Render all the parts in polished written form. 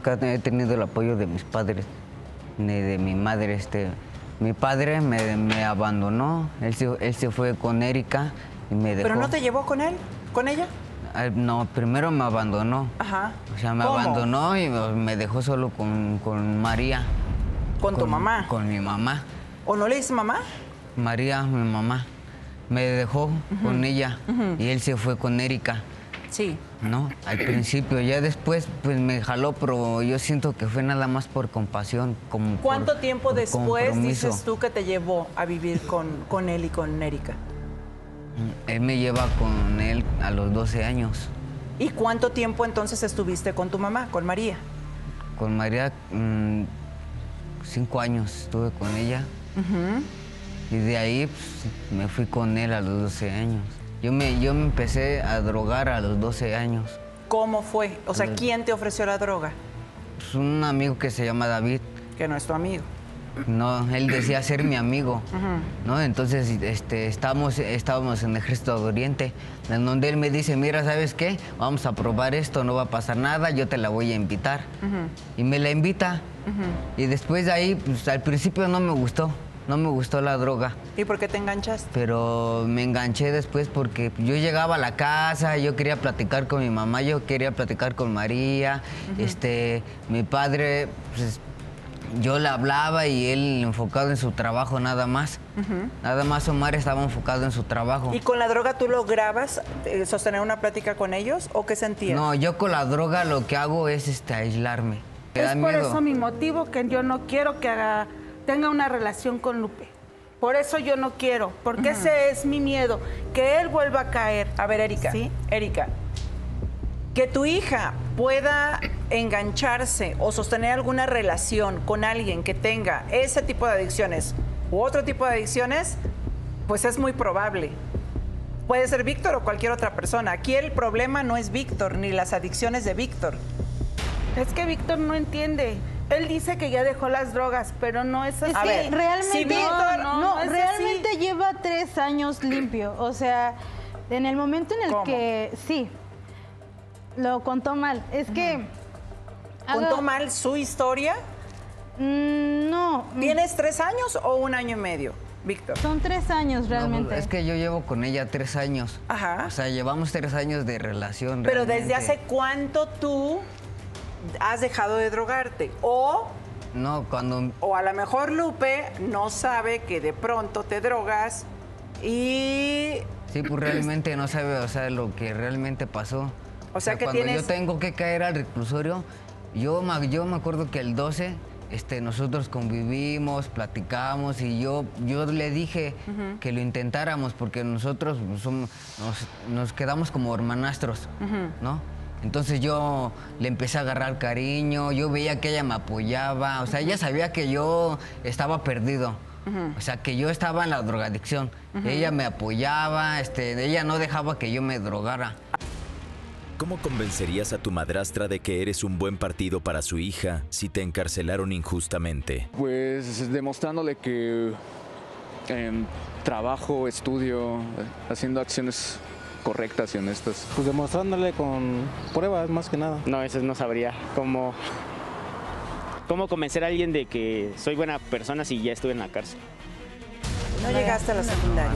nunca he tenido el apoyo de mis padres, ni de mi madre. Mi padre me abandonó, él se fue con Erika y me dejó. ¿Pero no te llevó con él, con ella? No, primero me abandonó. Ajá. O sea, me abandonó y me dejó solo con María. ¿Con tu mamá? Con mi mamá. ¿O no le dices mamá? María, mi mamá. Me dejó con ella y él se fue con Erika. Sí. No, al principio, ya después pues me jaló, pero yo siento que fue nada más por compasión. ¿Cuánto tiempo después compromiso. dices tú que te llevó a vivir con él y con Erika? Él me lleva con él a los 12 años. ¿Y cuánto tiempo entonces estuviste con tu mamá, con María? Con María, 5 años estuve con ella. Y de ahí pues, me fui con él a los 12 años. Yo me empecé a drogar a los 12 años. ¿Cómo fue? O sea, ¿quién te ofreció la droga? Pues un amigo que se llama David. Que no es tu amigo. No, él decía ser mi amigo, ¿no? Entonces estábamos en el Ejército de Oriente, en donde él me dice, mira, ¿sabes qué? Vamos a probar esto, no va a pasar nada, yo te la voy a invitar. Y me la invita. Y después de ahí, pues al principio no me gustó la droga. ¿Y por qué te enganchaste? Pero me enganché después porque yo llegaba a la casa, yo quería platicar con mi mamá, yo quería platicar con María, mi padre, pues, yo le hablaba y él enfocado en su trabajo nada más. Nada más Omar estaba enfocado en su trabajo. ¿Y con la droga tú lograbas sostener una plática con ellos o qué sentías? No, yo con la droga lo que hago es aislarme. Me da Es por miedo. eso mi motivo que yo no quiero que tenga una relación con Lupe. Por eso yo no quiero, porque ese es mi miedo, que él vuelva a caer. A ver, Erika, ¿Sí? Erika, que tu hija pueda engancharse o sostener alguna relación con alguien que tenga ese tipo de adicciones u otro tipo de adicciones, pues es muy probable. Puede ser Víctor o cualquier otra persona. Aquí el problema no es Víctor ni las adicciones de Víctor. Es que Víctor no entiende. Él dice que ya dejó las drogas, pero no es así. Es que realmente, si Víctor no es realmente así. lleva 3 años limpio. O sea, en el momento en el ¿Cómo? que sí, lo contó mal. Es que ¿Contó mal su historia? No, ¿Tienes 3 años o 1 año y medio, Víctor? son 3 años No, realmente. es que yo llevo con ella 3 años. Ajá. O sea, llevamos 3 años de relación. Pero ¿desde realmente. hace cuánto tú has dejado de drogarte? No, cuando... O a lo mejor Lupe no sabe que de pronto te drogas y... Sí, pues realmente no sabe, o sea, lo que realmente pasó. O sea, que cuando tienes... yo tengo que caer al reclusorio, yo me acuerdo que el 12 nosotros convivimos, platicamos y yo le dije que lo intentáramos porque nosotros nos quedamos como hermanastros, ¿no? Entonces yo le empecé a agarrar cariño, yo veía que ella me apoyaba, o sea, ella sabía que yo estaba perdido. O sea, que yo estaba en la drogadicción. Ella me apoyaba, ella no dejaba que yo me drogara. ¿Cómo convencerías a tu madrastra de que eres un buen partido para su hija si te encarcelaron injustamente? Pues demostrándole que trabajo, estudio, haciendo acciones correctas y honestas. Pues demostrándole con pruebas más que nada. No, eso no sabría cómo convencer a alguien de que soy buena persona si ya estuve en la cárcel. No llegaste a la secundaria.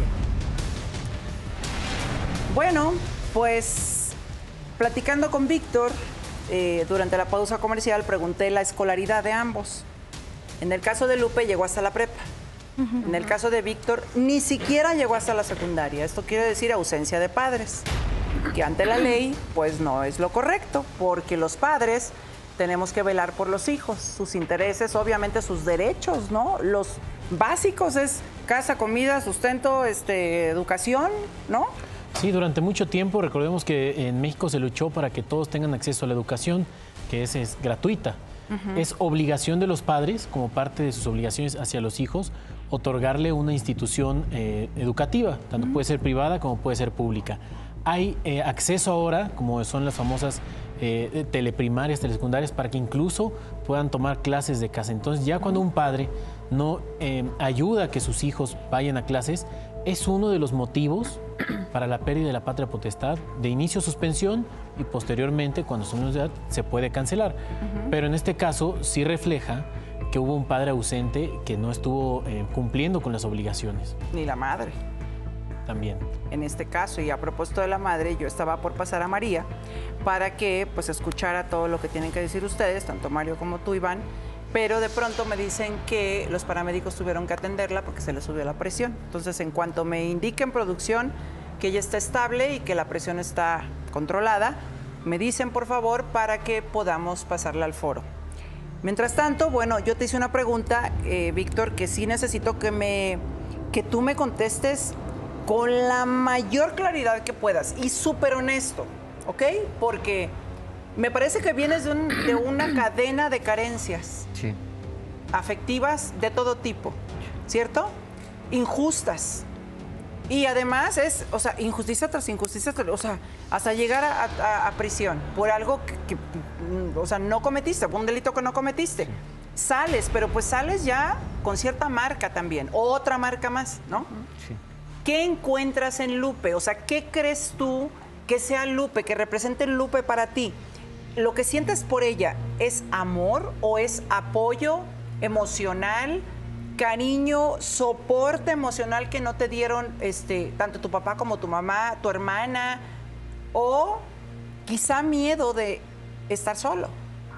Bueno, pues platicando con Víctor, durante la pausa comercial pregunté la escolaridad de ambos. En el caso de Lupe llegó hasta la prepa. En el caso de Víctor ni siquiera llegó hasta la secundaria. Esto quiere decir ausencia de padres, que ante la ley pues no es lo correcto, porque los padres tenemos que velar por los hijos, sus intereses, obviamente sus derechos, ¿no? Los básicos es casa, comida, sustento, educación, ¿no? Sí, durante mucho tiempo, recordemos que en México se luchó para que todos tengan acceso a la educación, que es gratuita. Es obligación de los padres, como parte de sus obligaciones hacia los hijos, otorgarle una institución educativa, tanto puede ser privada como puede ser pública. Hay acceso ahora, como son las famosas teleprimarias, telesecundarias, para que incluso puedan tomar clases de casa. Entonces, ya cuando un padre no ayuda a que sus hijos vayan a clases, es uno de los motivos para la pérdida de la patria potestad, de inicio suspensión y posteriormente, cuando son menores de edad, se puede cancelar. Pero en este caso sí refleja que hubo un padre ausente que no estuvo cumpliendo con las obligaciones. Ni la madre. También. En este caso, y a propósito de la madre, yo estaba por pasar a María para que pues escuchara todo lo que tienen que decir ustedes, tanto Mario como tú, Iván, pero de pronto me dicen que los paramédicos tuvieron que atenderla porque se le subió la presión. Entonces, en cuanto me indiquen producción que ella está estable y que la presión está controlada, me dicen, por favor, para que podamos pasarla al foro. Mientras tanto, bueno, yo te hice una pregunta, Víctor, que sí necesito que tú me contestes con la mayor claridad que puedas y súper honesto, ¿ok? Porque me parece que vienes de una cadena de carencias afectivas de todo tipo, ¿cierto? Injustas. Y además es, o sea, injusticia tras injusticia, o sea, hasta llegar a prisión por algo que, o sea, no cometiste, por un delito que no cometiste. Sales, pero pues sales ya con cierta marca también, otra marca más, ¿no? Sí. ¿Qué encuentras en Lupe? O sea, ¿qué crees tú que sea Lupe, que represente Lupe para ti? ¿Lo que sientes por ella es amor o es apoyo emocional, cariño, soporte emocional que no te dieron tanto tu papá como tu mamá, tu hermana, o quizá miedo de estar solo?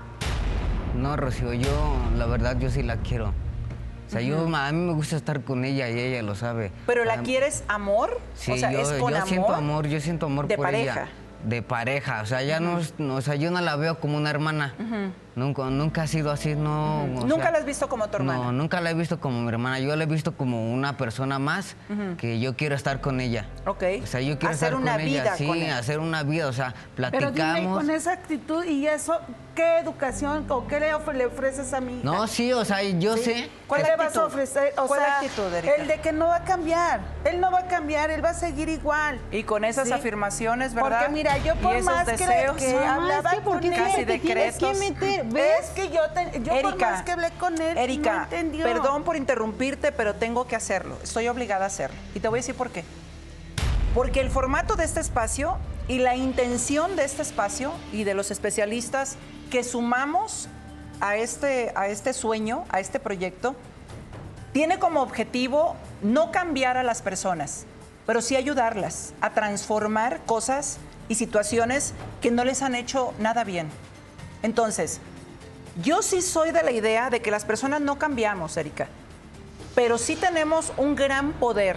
No, Rocío, la verdad, yo sí la quiero. O sea, a mí me gusta estar con ella y ella lo sabe. ¿Pero la quieres amor? Sí, o sea, ¿es con amor? Yo siento amor de por pareja. ella. De pareja, o sea, ya no, o sea, yo no la veo como una hermana. Nunca ha sido así, no. ¿Nunca la has visto como tu hermana? No, nunca la he visto como mi hermana. Yo la he visto como una persona más que yo quiero estar con ella. Ok. O sea, yo quiero hacer estar una con ella. vida Sí, con ella. hacer una vida, o sea, platicamos. Pero dime, con esa actitud y eso, ¿qué educación o qué le ofreces a mi hija? No, sí, o sea, yo sé. ¿Cuál le vas a ofrecer? O ¿Cuál sea, actitud, Erika? el de que no va a cambiar. Él no va a cambiar, él va a seguir igual. Y con esas afirmaciones, ¿verdad? Porque mira, yo por y esos más deseos, que hablaba con él, casi decretos. ¿Ves? Que yo por Erika, más que hablé con él, Erika, no entendió. perdón por interrumpirte, pero tengo que hacerlo. Estoy obligada a hacerlo. Y te voy a decir por qué. Porque el formato de este espacio y la intención de este espacio y de los especialistas que sumamos a este sueño, a este proyecto, tiene como objetivo no cambiar a las personas, pero sí ayudarlas a transformar cosas y situaciones que no les han hecho nada bien. Entonces, yo sí soy de la idea de que las personas no cambiamos, Erika, pero sí tenemos un gran poder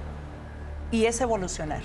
y es evolucionar.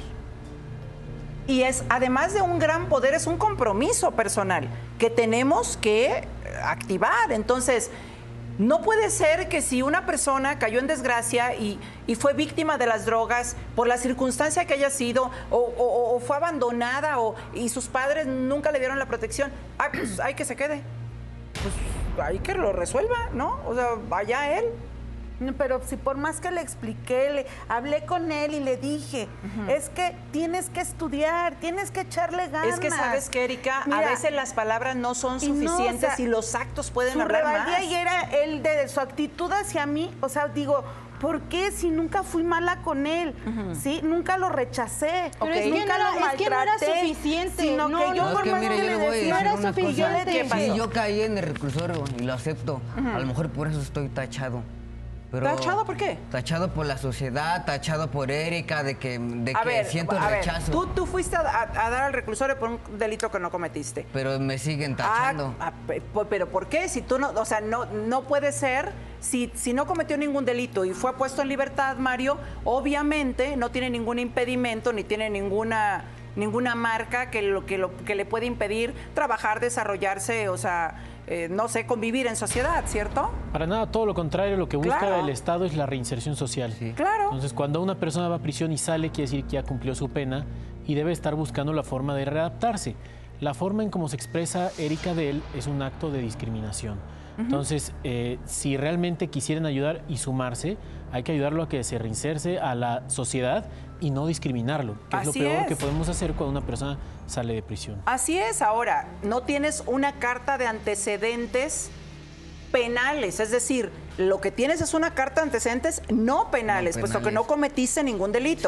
Y es, además de un gran poder, es un compromiso personal que tenemos que activar. Entonces, no puede ser que si una persona cayó en desgracia y fue víctima de las drogas por la circunstancia que haya sido, o fue abandonada, y sus padres nunca le dieron la protección, pues hay que se quede. Pues hay que lo resuelva, ¿no? O sea, vaya él. Pero si por más que le expliqué, le hablé con él y le dije, es que tienes que estudiar, tienes que echarle ganas. Es que sabes que, Erika, a veces las palabras no son suficientes, no, o sea, y los actos pueden hablar más. Su rebeldía y era él de su actitud hacia mí, o sea, digo, ¿por qué si nunca fui mala con él? ¿Sí? Nunca lo rechacé. Pero es que nunca lo maltraté. Es que no era suficiente. Sino que yo por más que le decía, no era suficiente. Si yo caí en el reclusorio y lo acepto, a lo mejor por eso estoy tachado. Pero ¿tachado por qué? Tachado por la sociedad, tachado por Erika, de que siento rechazo. Tú fuiste a dar al reclusorio por un delito que no cometiste. Pero me siguen tachando. ¿Pero por qué? Si tú no, o sea, no puede ser, si no cometió ningún delito y fue puesto en libertad, Mario, obviamente no tiene ningún impedimento ni tiene ninguna marca que le puede impedir trabajar, desarrollarse, o sea, no sé, convivir en sociedad, ¿cierto? Para nada, todo lo contrario, lo que busca Claro. el Estado es la reinserción social. Sí. Claro. Entonces, cuando una persona va a prisión y sale, quiere decir que ya cumplió su pena y debe estar buscando la forma de readaptarse. La forma en cómo se expresa Erika de él es un acto de discriminación. Entonces, si realmente quisieran ayudar y sumarse, hay que ayudarlo a que se reinserse a la sociedad y no discriminarlo, que es lo Así peor es. que podemos hacer cuando una persona sale de prisión. Así es. Ahora, no tienes una carta de antecedentes penales, es decir, lo que tienes es una carta de antecedentes no penales, No puesto que penales. no cometiste ningún delito. Sí.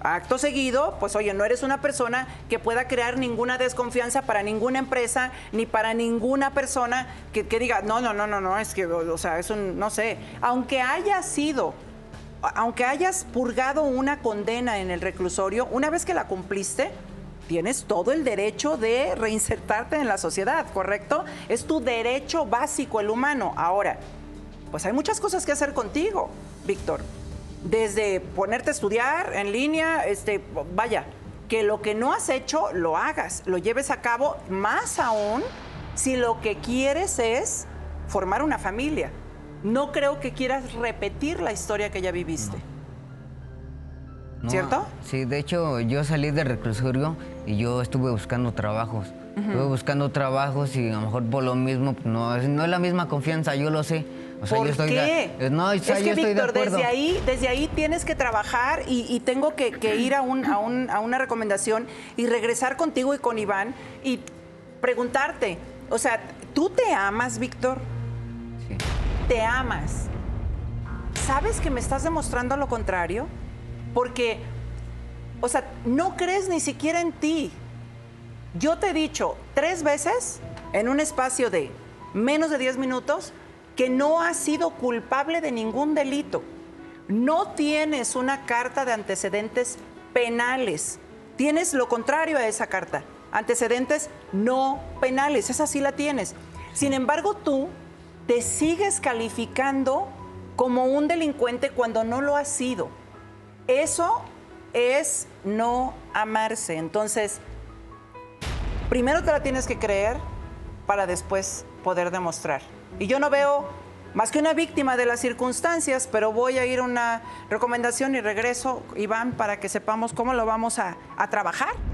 Acto seguido, pues oye, no eres una persona que pueda crear ninguna desconfianza para ninguna empresa ni para ninguna persona que diga, no, es que, o sea, es un, no sé, aunque hayas purgado una condena en el reclusorio, una vez que la cumpliste, tienes todo el derecho de reinsertarte en la sociedad, ¿correcto? Es tu derecho básico, el humano. Ahora, pues hay muchas cosas que hacer contigo, Víctor. Desde ponerte a estudiar en línea, vaya, que lo que no has hecho, lo hagas, lo lleves a cabo, más aún si lo que quieres es formar una familia. No creo que quieras repetir la historia que ya viviste. No, ¿cierto? Sí, de hecho, yo salí del reclusorio y yo estuve buscando trabajos. Estuve buscando trabajos y a lo mejor por lo mismo, no es la misma confianza, yo lo sé. O sea, ¿Por yo estoy qué? No, o sea, es que, yo estoy Víctor, de acuerdo. desde ahí tienes que trabajar y tengo que ir a una recomendación y regresar contigo y con Iván y preguntarte, o sea, ¿tú te amas, Víctor? Sí. ¿Te amas? ¿Sabes que me estás demostrando lo contrario? Porque, o sea, no crees ni siquiera en ti. Yo te he dicho 3 veces en un espacio de menos de 10 minutos que no has sido culpable de ningún delito. No tienes una carta de antecedentes penales. Tienes lo contrario a esa carta. Antecedentes no penales. Esa sí la tienes. Sin embargo, tú te sigues calificando como un delincuente cuando no lo has sido. Eso es no amarse. Entonces, primero te la tienes que creer para después poder demostrar. Y yo no veo más que una víctima de las circunstancias, pero voy a ir a una recomendación y regreso, Iván, para que sepamos cómo lo vamos a trabajar